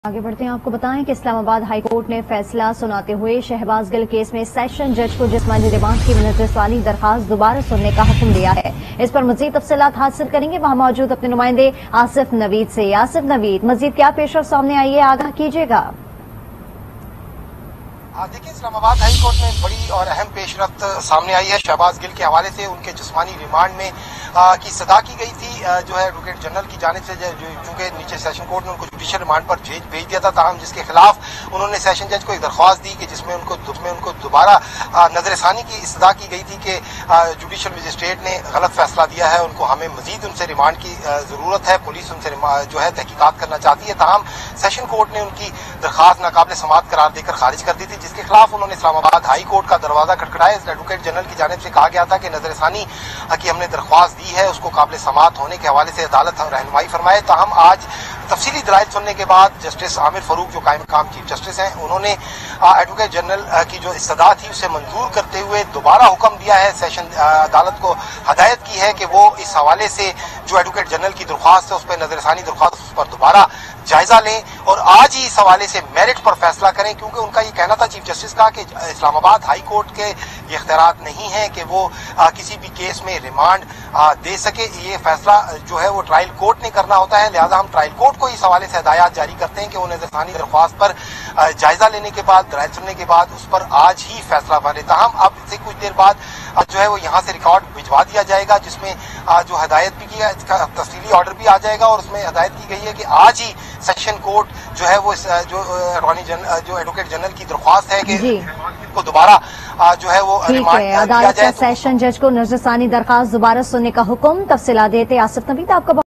आगे बढ़ते हैं। आपको बताएं कि इस्लामाबाद हाई कोर्ट ने फैसला सुनाते हुए शहबाज गिल केस में सेशन जज को जिस्मानी रिमांड की नजर वाली दरखास्त दोबारा सुनने का हुक्म दिया है। इस पर मजीद तफसीलात हासिल करेंगे वहां मौजूद अपने नुमाइंदे आसिफ नवीद से। आसिफ नवीद, मजीद क्या पेशरफ सामने आई है, आगाह कीजिएगा। देखिए, इस्लामाबाद हाई कोर्ट में बड़ी और अहम पेशरफ्त सामने आई है। शहबाज गिल के हवाले से उनके जिस्मानी रिमांड में की सदा की गई थी जो है एडवोकेट जनरल की जानिब से, चूंकि नीचे सेशन कोर्ट ने उनको जुडिशियल रिमांड पर भेज दिया था, ताहम जिसके खिलाफ उन्होंने सेशन जज को एक दरख्वास्त दी कि जिसमें उनको दोबारा नजरसानी की सदा की गई थी कि जुडिशियल मजिस्ट्रेट ने गलत फैसला दिया है, उनको हमें मजीद उनसे रिमांड की जरूरत है, पुलिस उनसे जो है तहकीकात करना चाहती है। ताहम सेशन कोर्ट ने उनकी दरख्वास्त नाकाबिल समाअत करार देकर खारिज कर दी थी, जिसके खिलाफ उन्होंने इस्लामाबाद हाई कोर्ट का दरवाजा खटखटाया। एडवोकेट जनरल की जानिब से कहा गया था कि नजरसानी की हमने दरख्वास्त दी है, उसको काबिल समाअत होने के हवाले से अदालत रहनुमाई फरमाए। ताहम आज तफसीली दलाइल सुनने के बाद जस्टिस आमिर फरूक जो कायम मकाम चीफ जस्टिस हैं, उन्होंने एडवोकेट जनरल की जो इस्तदा थी उसे मंजूर करते हुए दोबारा हुक्म दिया है, सेशन अदालत को हदायत की है कि वो इस हवाले से जो एडवोकेट जनरल की दरख्वास्त है उस पर नजरसानी दरख्वास्त उस पर दोबारा जायजा लें और आज ही इस हवाले से मेरिट पर फैसला करें, क्योंकि उनका ये कहना था चीफ जस्टिस का कि इस्लामाबाद हाई कोर्ट के ये इख्तियार नहीं है कि वो किसी भी केस में रिमांड दे सके। ये फैसला जो है वो ट्रायल कोर्ट ने करना होता है, लिहाजा हम ट्रायल कोर्ट को इस हवाले से हदायत जारी करते हैं कि वो नजरसानी दरख्वास्त पर जायजा लेने के बाद, दलाइल सुनने के बाद उस पर आज ही फैसला बने। ताहम अब से कुछ देर बाद जो है वो यहाँ से रिकॉर्ड भिजवा दिया जाएगा, जिसमें जो हदायत भी की है, तफसीली ऑर्डर भी आ जाएगा और उसमें हदायत की गई है कि आज ही सेशन कोर्ट जो है वो जो एडवोकेट जनरल की दरख्वास्त है कि को दोबारा जो है वो रिमांड अदालत का सेशन जज को नजरसानी दरखास्त दोबारा सुनने का हुक्म। तफसीलात देते आसिफ नवीद आपका